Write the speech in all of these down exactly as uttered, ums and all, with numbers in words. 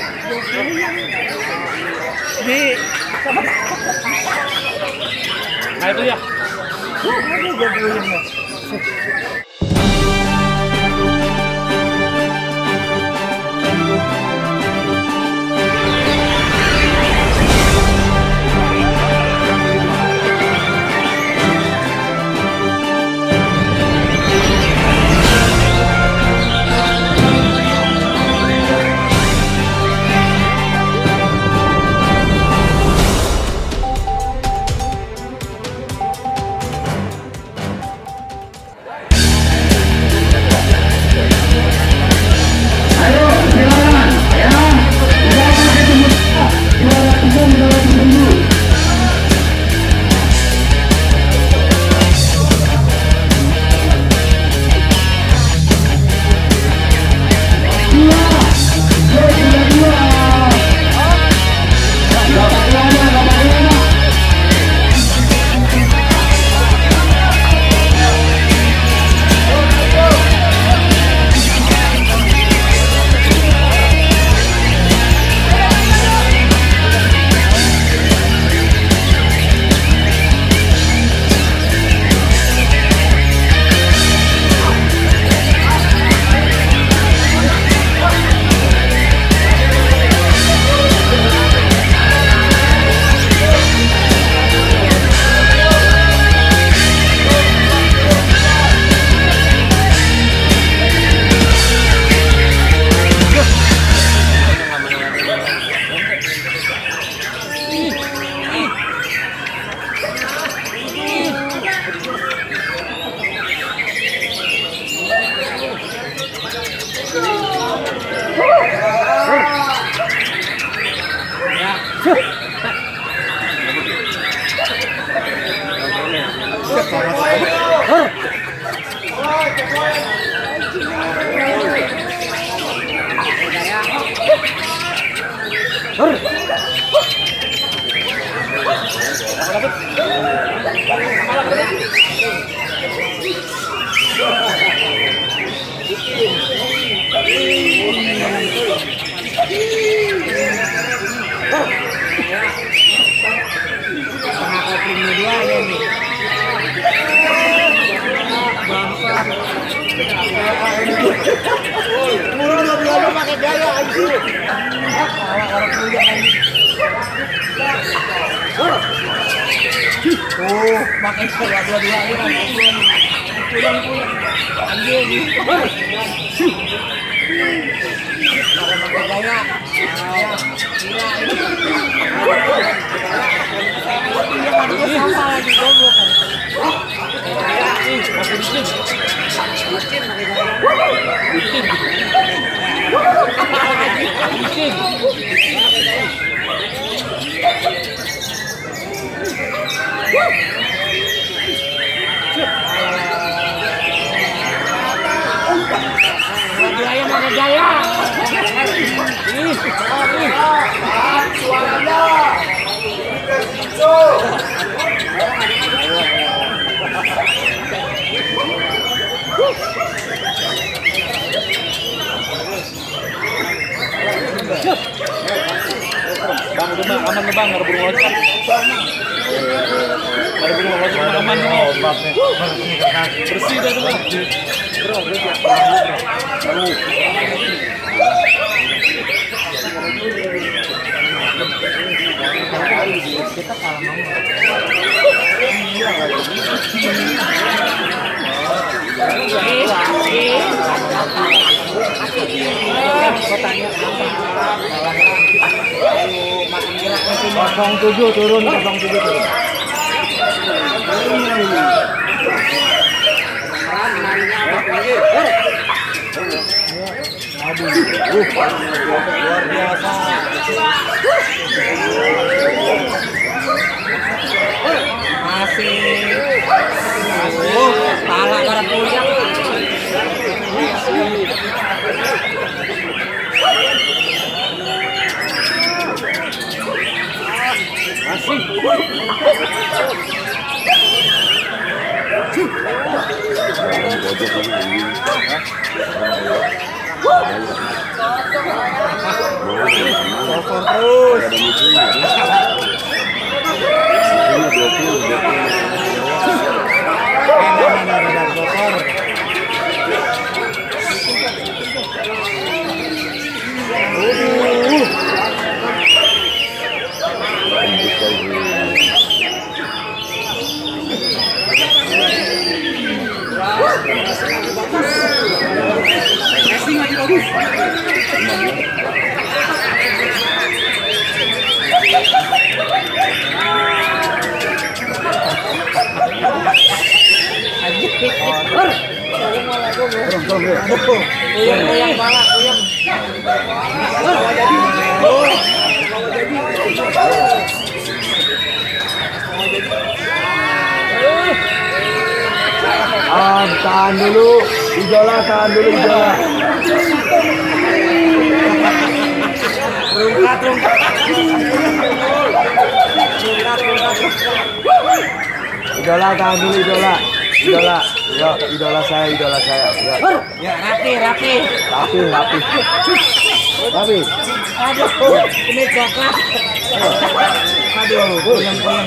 Di nah itu ya. Pakai gaya anjir. Orang punya anjir. Oh, makin dua dua dua ini. Pulang pulang. Anjir. Pakai gaya. Gila ini. Yang ada sampah lagi goblok. Gaya nih, masih dikit. Dikit pakai gaya. Dikit. Dikit. Gaya mana gaya? Ini, ini. Suaranya. Bang, udah bang, aman nih bang, nggak berburu lagi. Nggak berburu lagi, aman nih. Bersih dah tuh bang. Bro, bro, bro. Kita kalau mau. Kosong tujuh turun, kosong tujuh turun. Aduh, uh, luar biasa. Masih, masih, pala para punya. Masih. Motor terus. Uyang pala, uyang. Ah, tahan dulu, idola, tahan dulu, idola. Rungkat, rungkat. Rungkat, rungkat. Idola, tahan dulu, idola. Idola, yo, idola saya, idola saya. Yo. Ya, rapi, rapi. Rapi, rapi. Rapi. Aduh, ini coklat. Aduh, goyang, goyang.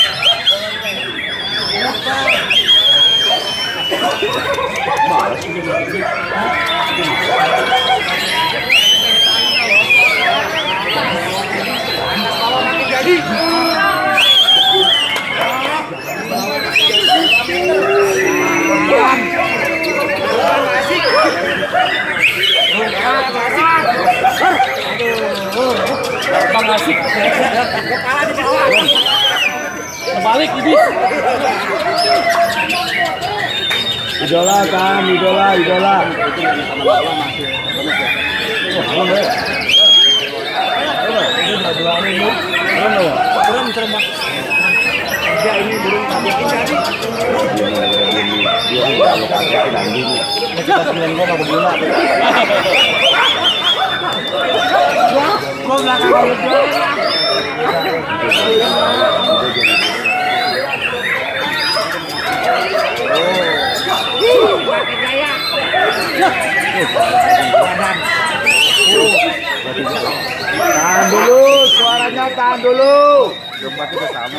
Jadi. Bang asik. Balik ini. Idola, tahan, idola, idola. Kurang termak. Kerja ini burung kagetin tadi. Dia kalau kagetin anjing. Kita sembilan gua mau berguna. Gua belakang kalau jualan. Pakai gaya. Tahan dulu, suaranya tahan dulu. Tempat itu sama.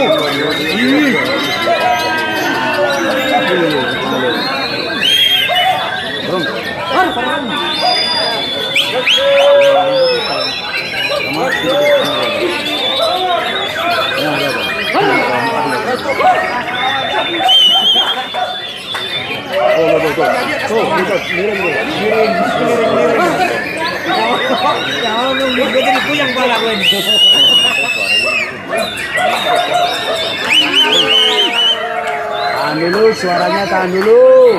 Oh, tuh, tuh, tuh, tuh, miring, miring, miring, miring. Ya Allah, gue jadi puyeng pala gue ini. Tahan dulu, suaranya tahan dulu.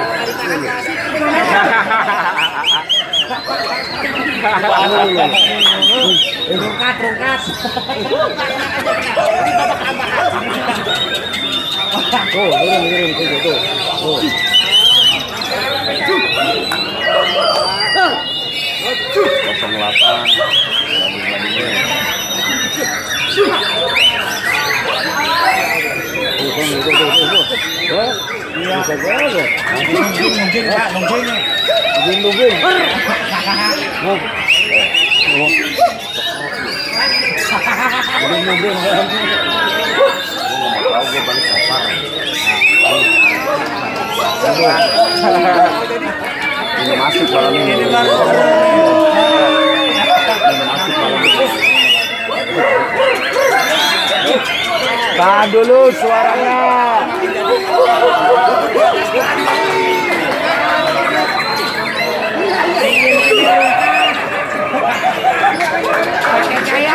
Rungkat, rungkat. Tuh, miring, miring, tuh, tuh, tuh. Kosong delapan. Iya, Nungging, nungging, Pak, nungging. nungging, nungging. Nungging, nungging. Tahu gue balik kapan? Ini masuk malam ini. Ini masuk malam ini. Tahan dulu suaranya. Pakai gaya.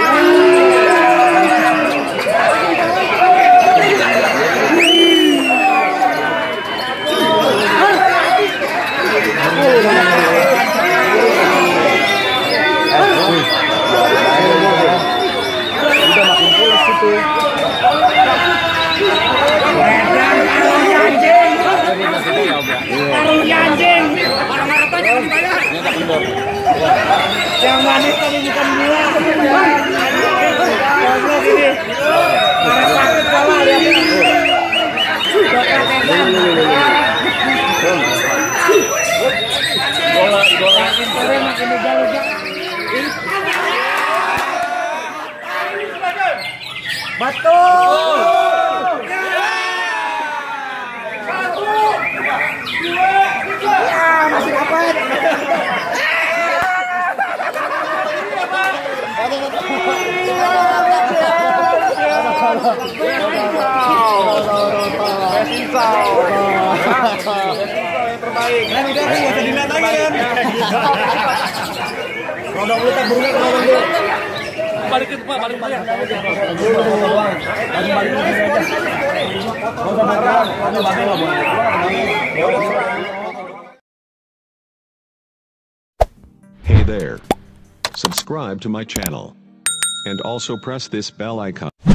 Udah makin pulas itu. Taruh anjing. Orang-orang apa jangan dibayar. Yang manis tadi bukan gula. Goblok ini. Karena sakit kepala lihat. Bola, bola. Makin keren, makin lega-lega. Betul. Ya, masih dapat. Terbaik. Kan udah nih, bisa didatangin. Rodong lu tak burungnya kalau dulu. Balikin Pak, balikin Pak. Hey there. Subscribe to my channel. And also press this bell icon.